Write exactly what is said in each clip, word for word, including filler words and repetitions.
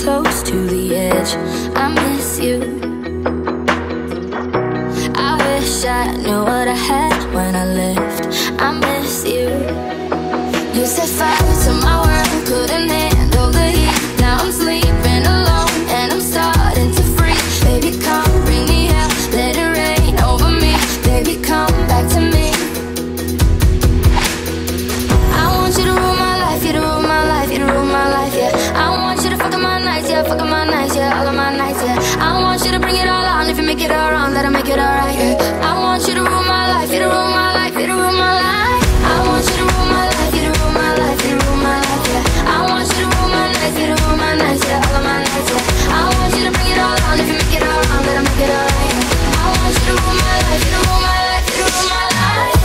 close to the edge. I miss you. I wish I knew what I had when I left. I miss you. You set fire to my world, couldn't handle the heat. Now I'm sleeping alone and I'm starting to freeze. Baby, come bring me out, let it rain over me. Baby, come back to me. I want you to rule my life, you to rule my life, you to rule my life, yeah. I want you to fuck up my nights, yeah, fuck up my nights, yeah, all of my nights, yeah. I want you to bring it all on, if you make it all wrong, that'll make it all right, yeah. I want you to rule my life, you to rule my life, you to rule my life. I want you to rule my life, you to rule my life, you to rule my life, yeah. I want you to rule my nights, you to rule my nights, yeah, all of my nights, yeah. I want you to bring it all on, if you make it all wrong, that'll make it all right, yeah. I want you to rule my life, you to rule my life, you to rule my life.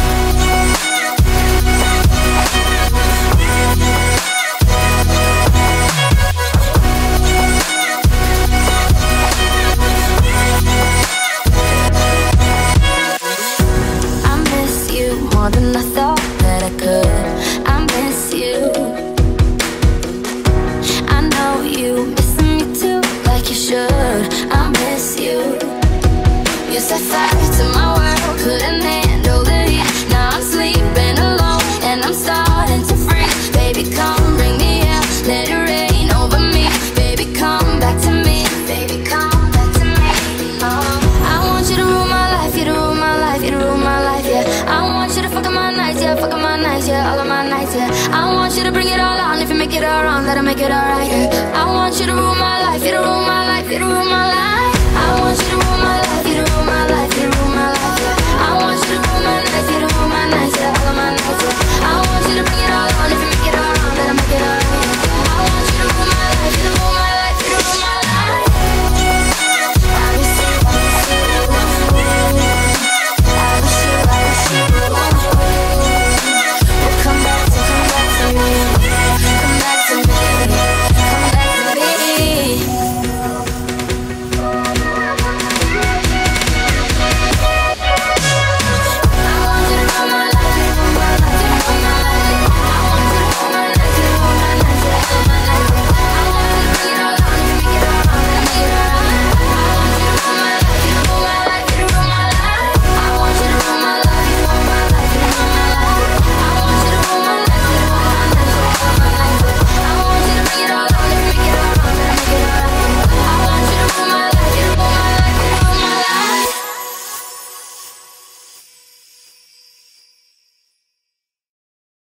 More than I thought that I could. I miss you. I know you missing me too, like you should. I miss you. You set fire to my world, couldn't handle the heat. Now I'm sleeping alone and I'm starting to freeze. Baby, come bring me out, let it rain over me. Baby, come back to me. Baby, come back to me. Oh, I want you to rule my life, you to rule my life, you to rule my life, yeah. I want you to fuck up my nights, yeah, fuck up my nights, yeah, all of my nights, yeah. I want you to bring it all on, if you make it all wrong, that'll make it all right, yeah. I want you to rule my life, you to rule my life, you to rule my life.